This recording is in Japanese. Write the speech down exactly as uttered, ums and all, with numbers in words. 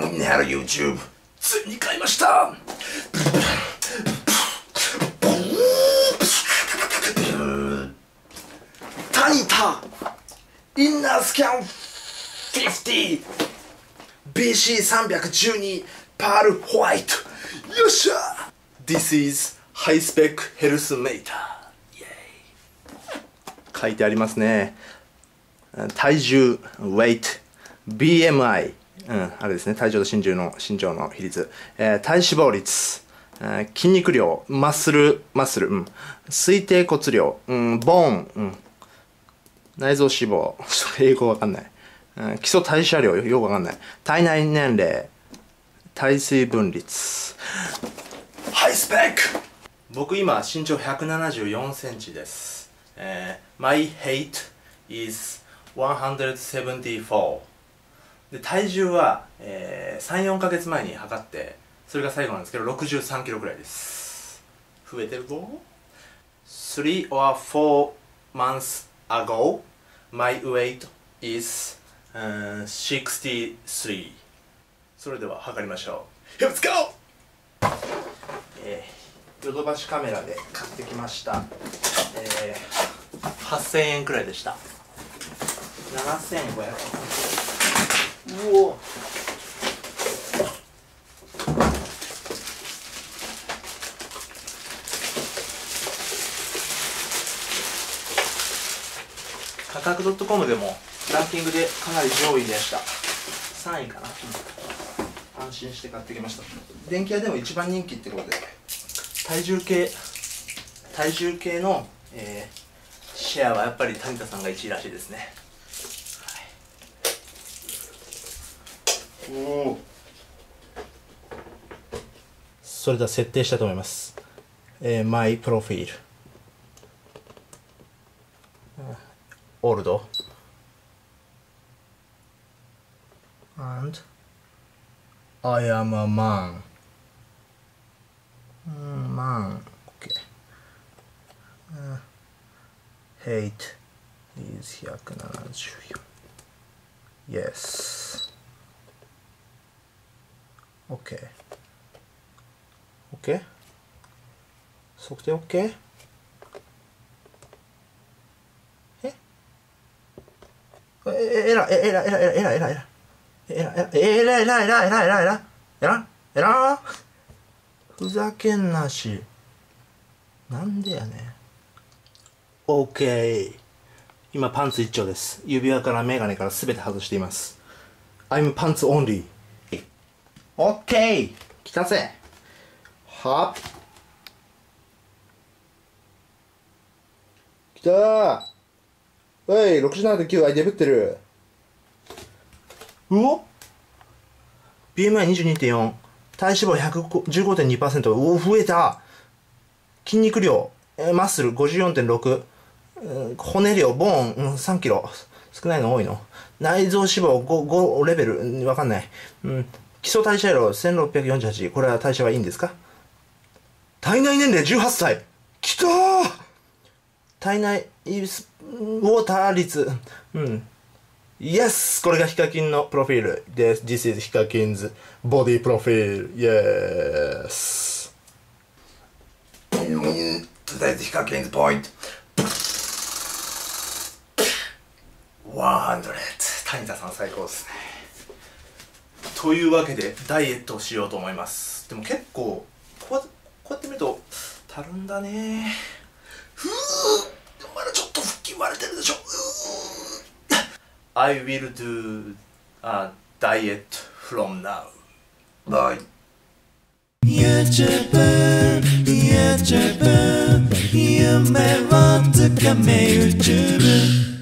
ねはる YouTube ついに買いました。タニタインナースキャン フィフティービーシーさんびゃくじゅうに パールホワイト。よっしゃ。 This is High Spec Health Meter。 書いてありますね。体重 weightビーエムアイ、うん、あれですね、体重と身長の身長の比率、えー、体脂肪率、えー、筋肉量、マッスルマッスル、うん、推定骨量、うん、ボーン、うん、内臓脂肪、英語わかんない、うん、基礎代謝量よくわかんない、体内年齢、体水分率。ハイスペック。僕今身長ひゃくななじゅうよんセンチです。えー、My height isひゃくななじゅうよんで、体重は、えー、さん、よんかげつまえに測って、それが最後なんですけどろくじゅうさんキロくらいです。増えてるぞ。さん or four months ago my weight is、uh, ろくじゅうさん。それでは測りましょう。 Let's go。 えー、ヨドバシカメラで買ってきました。えー、はっせんえんくらいでした。ななせんごひゃくえん。うお。価格 .com でもランキングでかなり上位でした。さんいかな、うん、安心して買ってきました。電気屋でも一番人気ってことで、体重計体重計の、えー、シェアはやっぱり谷田さんがいちいらしいですね。おお。それでは設定したいと思います。えー、マイプロフィール、オールド and I am a man。 man OK、uh, height is ひゃくななじゅうよん yes OK OK 測定 OK。 えええらえらえらえらえらえらえらえらえらえらえらえらえらえらえらえらえらふざけんなし。なんでやねん。 OK。 今パンツ一丁です。指輪からメガネから全て外しています。 I'm pants only。 OK。 来たぜ。はっ来たー。おい ろくじゅうななてんきゅう あいデブってる。うお ビーエムアイにじゅうにてんよん、 体脂肪 ひゃくじゅうごてんにパーセント。 おお増えた。筋肉量、えー、マッスル ごじゅうよんてんろく、えー、骨量ボーン、うん、さんキロ。少ないの多いの。内臓脂肪 5, 5レベル、うん、わかんない、うん、基礎代謝量せんろっぴゃくよんじゅうはち。これは代謝はいいんですか。体内年齢じゅうはっさい。きたー。体内ウォーター率、うん。イエス。これがヒカキンのプロフィールです。This is ヒカキンズボディプロフィール。イエス。Today's ヒカキンズポイント。ひゃく。谷田さん最高ですね。というわけでダイエットをしようと思います。でも結構こうやってこうやって見るとたるんだね。ふう、まだちょっと腹筋割れてるでしょ。I will do a diet from now. Bye. YouTube, YouTube, 夢をつかめ YouTube